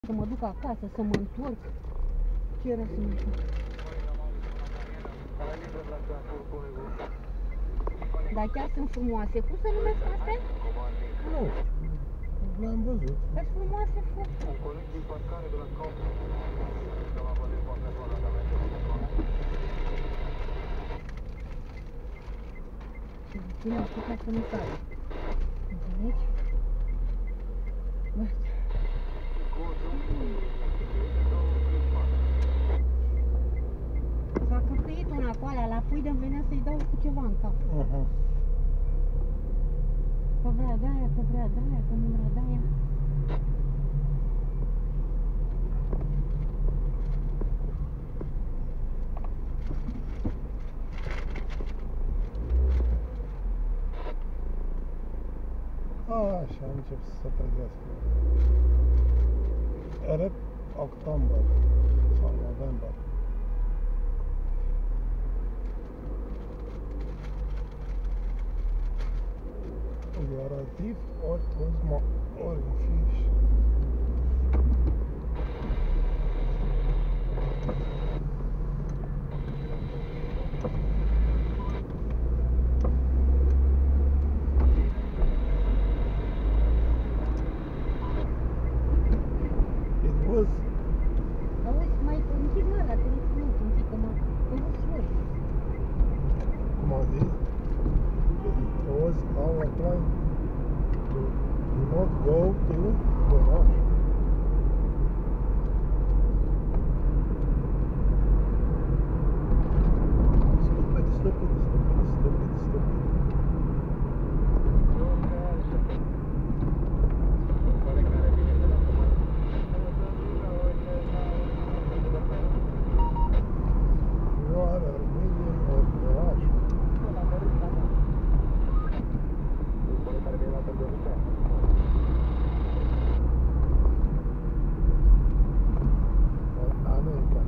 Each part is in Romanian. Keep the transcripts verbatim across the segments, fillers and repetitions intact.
Să mă duc acasă, să mă întorc. Ce era să mă întorc? Dar chiar sunt frumoase. Cum se numesc astea? Nu știu, le-am văzut. Sunt frumoase foarte. Și bine așa ca să nu sară. Înțelegi? Băi. S-a căcăit una cu alea la pui de-mi venea să-i dau cu ceva în cap. Uh-huh. Că vrea de-aia, că vrea de-aia, că nu vrea de-aia. Așa, încep să se trezească. Rep octombrie sau november. You are a thief or Cosmo or a fish. It was. Auzi, mai închid mă la telefon un pic, că m-a făcut flori. Cum a zis? It was our plan to do not go to the rush. Stupid, stupid, stupid, stupid, stupid. You are a million of the rush. American.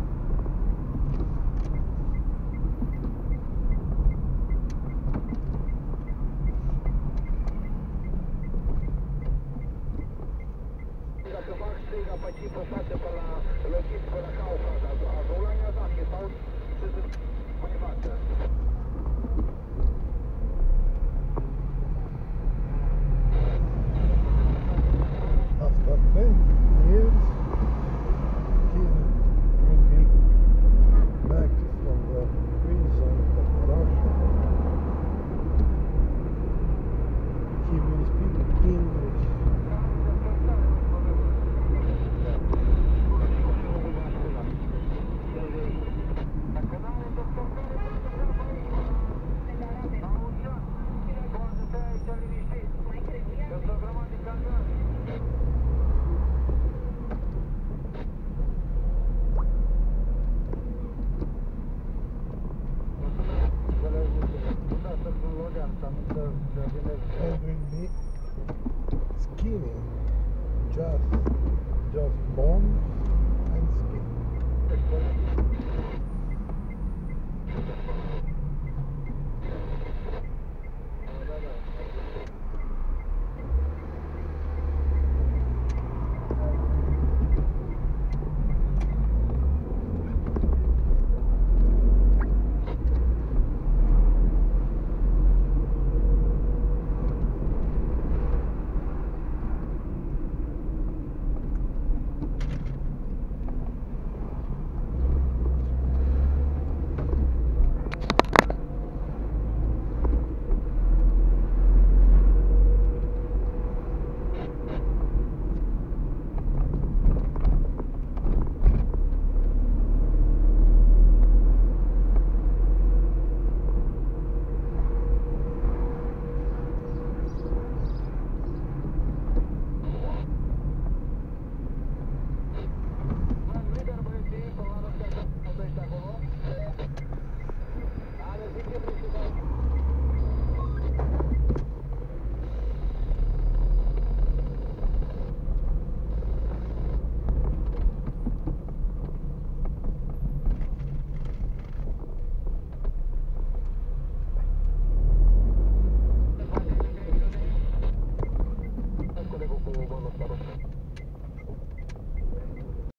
Dacă fac striga pe cinci pe șase pe la lăgiți pe la Kaufland, a doua ea dacă stau mai față. After ten.